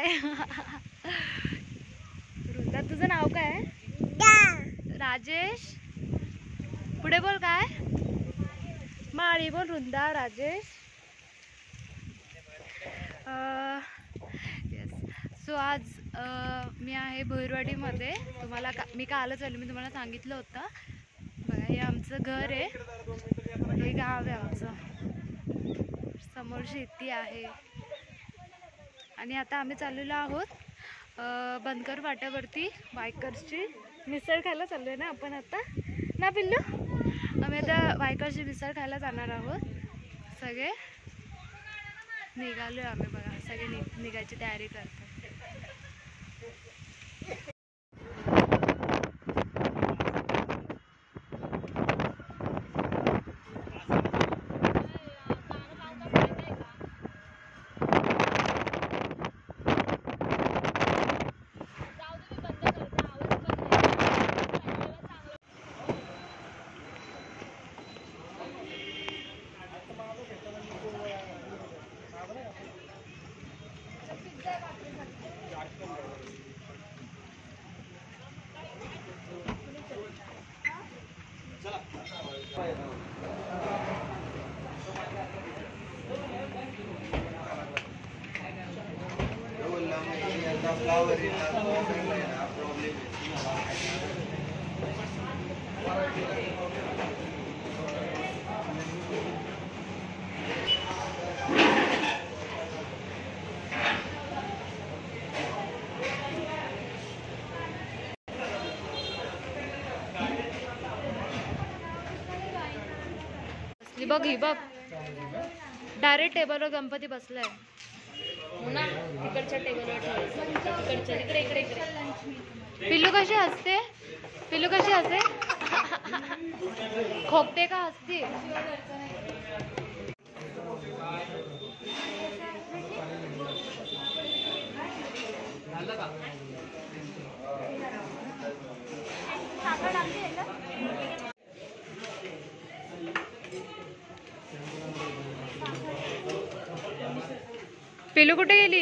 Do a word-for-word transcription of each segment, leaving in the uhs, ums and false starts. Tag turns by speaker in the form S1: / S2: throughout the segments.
S1: वृंदा तुझं नाव काय? राजेश. पुढे बोल काय? माळी बोल. वृंदा, राजेश. येस. सो आज uh, मी आहे भोईरवाडीमध्ये. तुम्हाला का मी कालच आले, मी तुम्हाला सांगितलं होतं. बघा हे आमचं घर आहे, हे गाव आहे आमचं, समोर शेती आहे. आणि आता आम्ही चाललेलो आहोत बनकर फाट्यावरती वायकर्सची मिसळ खायला चाललो आहे ना आपण आता ना पिल्लू. आम्ही आता वायकर्सची मिसळ खायला जाणार आहोत. सगळे निघालो आम्ही. बघा सगळे नि निघायची तयारी करतो. बघ ही बघ, डायरेक्ट टेबलवर गणपती बसलाय. तिकडच्या टेबलवर तिकडच्या इकडे इकडे इकडे. पिल्लू कशी हसते? पिल्लू कशी हसते? खोकते का हसते? पिल्लू कुठे गेली?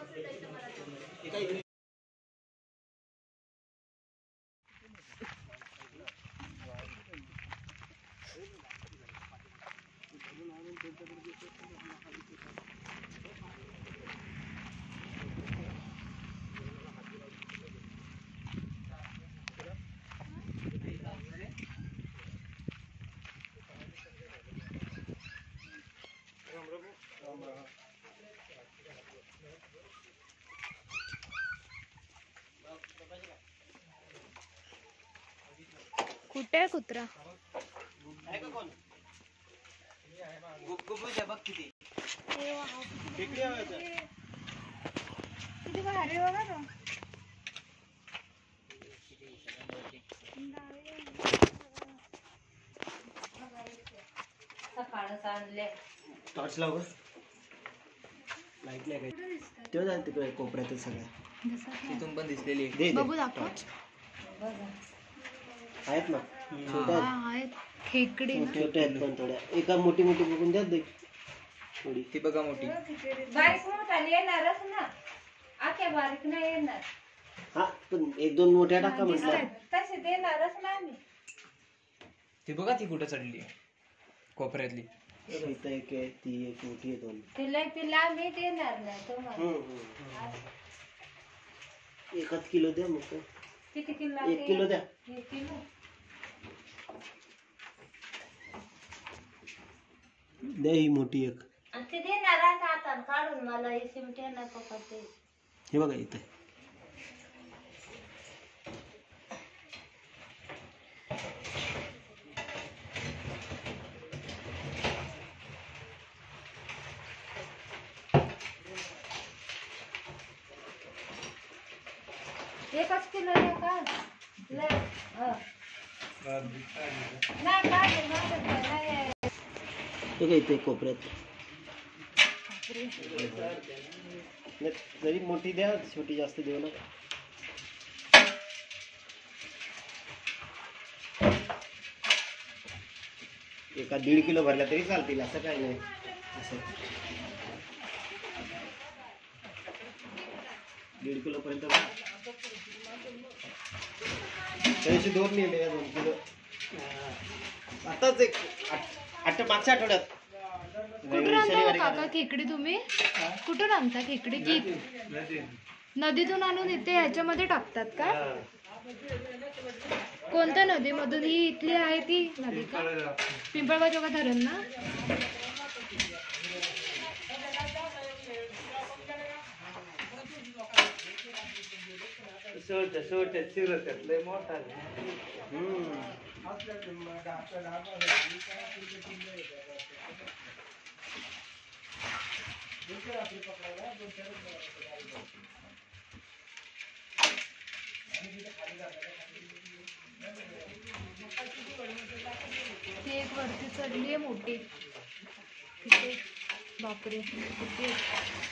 S1: कुठे आहे कुत्रा? किती भारी बघा तो.
S2: टॉर्च लाव ग. लाईट नाही काही तेव्हा जाईल तिकडे कोपऱ्यात सगळ्या तिथून पण दिसलेली.
S1: बघू दाखव.
S2: आहेत ना छोट्या
S1: आहेत, खेकडे
S2: छोट्या आहेत पण थोड्या. एका मोठी मोठी बघून द्या दे थोडी. ती बघा मोठी.
S3: बारीक मोठाली येणारच ना, आख्या बारीक नाही येणार.
S2: हा पण एक दोन मोठ्या टाका म्हटलं.
S3: तसे देणारच ना आम्ही.
S4: ती बघा ती कुठे चढली कोपऱ्यातली.
S2: इथं एक आहे, ती एक मोठी आहे. दोन
S3: तिला तिला आम्ही देणार नाही तुम्हाला.
S2: एकच किलो द्या मग.
S3: किती किलो?
S2: एक किलो द्या.
S3: एक किलो
S2: द्या ही मोठी एक.
S3: ते देणार हातात काढून मला हे सिमटे ना पकडते.
S2: हे बघा इथे
S3: एकच किलो आहे का? नाही काय
S2: इथे कोपऱ्यात. जरी मोठी द्या, छोटी जास्त देऊ नका. एका दीड किलो भरला तरी चालतील, असं काही नाही. असं दीड किलो पर्यंत त्यादिवशी दोन नेले दोन किलो आताच एक आठ मागच्या आठवड्यात
S1: कुठून आणता काका खेकडी तुम्ही? कुठून आणता खेकडी? की नदीतून आणून इथे ह्याच्यामध्ये टाकतात का? कोणत्या नदीमधून? ही इथली आहे ती नदी का? पिंपळगावच्या धरण ना? ती एक वरती चढली आहे मोठी तिथे. बापरे किती आहे.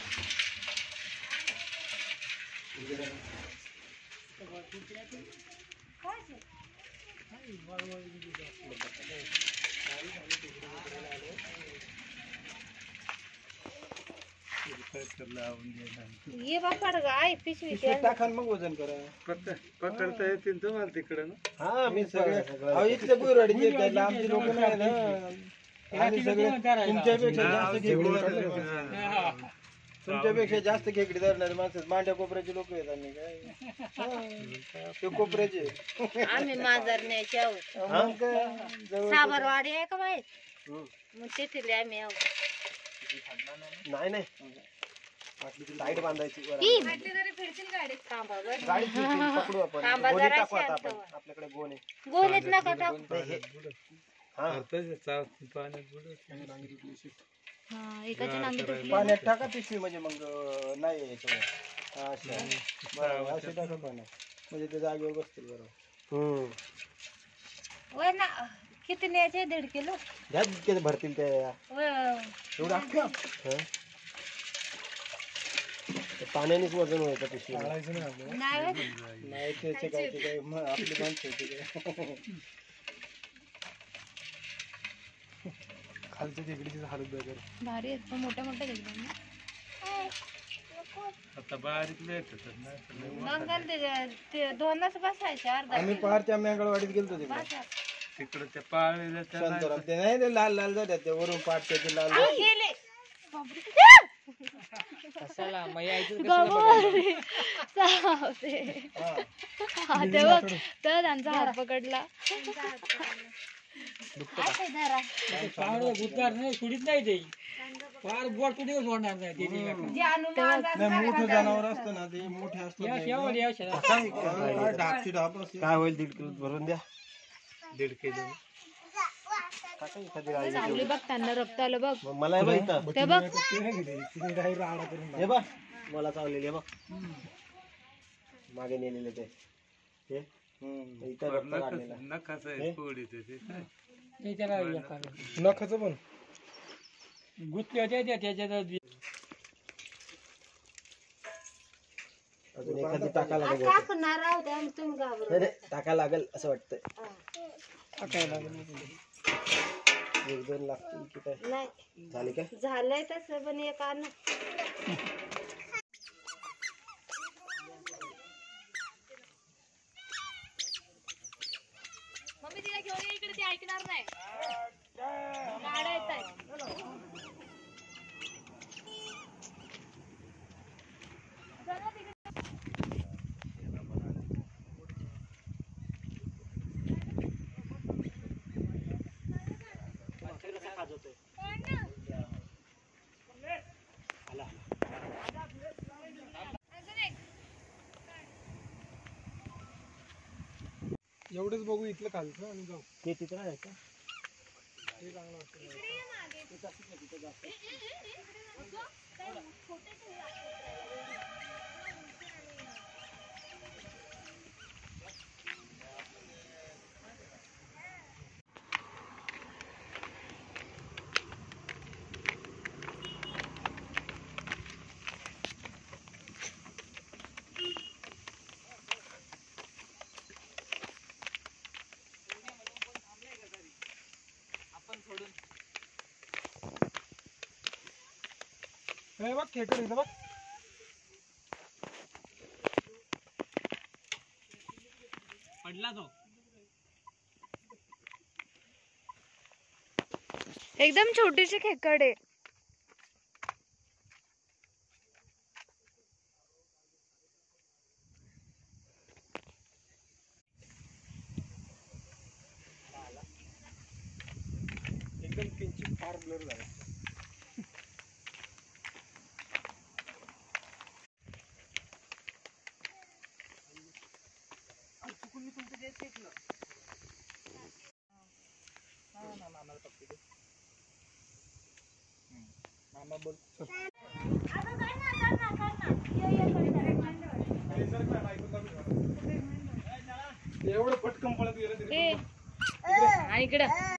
S3: ये बापा गाय पिशवी
S2: टाका मग वजन करा.
S5: पकडता येतील तुम्हाला तिकडं ना.
S2: हा मी सगळे अहो इथले बुरवाडीचे त्याला आमची लोक नाही ना आणि सगळे तुमच्यापेक्षा जास्त खेकडी धरणारे तुमच्यापेक्षा जास्त खेकडी धरणारे माणसं मांड्या कोपऱ्याचे लोक आहेत. आम्ही काय ते कोपऱ्याचे
S3: आम्ही मांजरण्याचे आहोत.
S2: मग काय जवळ
S3: साबरवाडी आहे का माहित? मग तिथे आम्ही आहोत.
S2: नाही नाही लाईट बांधायची
S3: थांबा बरं.
S2: गाडी पकडू आपण
S3: थांबा
S2: गोणी
S3: जरा
S2: टाकू आता
S3: शांत
S2: आपण
S3: व्हा.
S2: आपल्याकडे गोणे
S3: गोलीत नका टाकू.
S2: हा
S5: पाण्यात बुडत.
S1: हा एकाची नांगी तुटली.
S2: पाण्यात टाका पिशवी म्हणजे मग अं, नाही याच्यावर अच्छा बरं असे टाका पाण्यात म्हणजे ते जागेवर बसतील बरोबर. हम्म
S3: वय ना किती न्यायचे? दीड किलो.
S2: घ्या जितके भरतील ते
S3: वय
S2: एवढं अख्खं हं? ते पाण्यानेच वजन व्हायचं पिशवी
S3: नाही वय.
S2: नाही त्याचे काय ते काय मग आपली माणसं होती काय. खालच्या खेकडीची हालत वगैरे
S1: भारी आहेत पण मोठ्या मोठ्या खेकड्या ना.
S5: आता बारीक येतात ना.
S3: मंगल ते- ते दोनच बसायचे अर्धा
S2: आम्ही पहारच्या मंगळवाडीत गेलतो तिकडे
S3: बसा.
S5: तिकडं त्या पाळलेल्या त्या
S2: संतराम ते नाही ते लाल लाल जातात ते वरून पाठ त्याचे लाल
S3: आ, गेले.
S4: कशाला मग यायचं
S1: बाबा चावते.
S2: हा.
S1: हा ते बघ तर त्यांचा हात पकडला.
S3: आहे धरा.
S4: उद्गार नाही सोडित नाही ते फार बोट कुठे सोडणार नाही ते
S3: जे आणून मांजर
S2: नाही मोठं जनावर असतं ना ते मोठे असतात ना एकदम. काय ढापची ढाप असते. काय होईल दीड किलो भरून द्या.
S5: दीड किलो.
S2: टाका एखादी गाडी.
S1: चावली बघ त्यांना रक्त आलं बघ.
S2: मग मला हे बघ इथं.
S1: ते बघ
S2: हे बघ मला चावलेली आहे बघ मागे नेलेले ते हे इथं रक्त काढलेलं आहे.
S5: नखाचं आहे पोळीत ते.
S2: नखाचं पण
S4: गुत्ती होत्या त्या त्याच्यात
S2: अजून एखादी टाका लागेल.
S3: टाकणार आहोत आम्ही, तुम्ही घाबरू
S2: नाही नाही टाका लागेल असं वाटतंय. एक दोन लागतील की काय
S3: नाही.
S2: झाले काय
S3: झालंय तसं पण एक आण.
S1: मम्मी तिला घेऊन ये इकडे, ती ऐकणार नाही. गाड्या येत आहेत.
S2: एवढंच बघू इथलं खालचं आणि जाऊ. ते तिथं आहे का हे बघ खेकडे इथं बघ.
S4: पडला तो
S1: एकदम छोटीशी खेकड आहे.
S2: एकदम किंचित फार ब्लर झाला. एवढं पटकन पळत गेलं तरी
S1: ए इकडं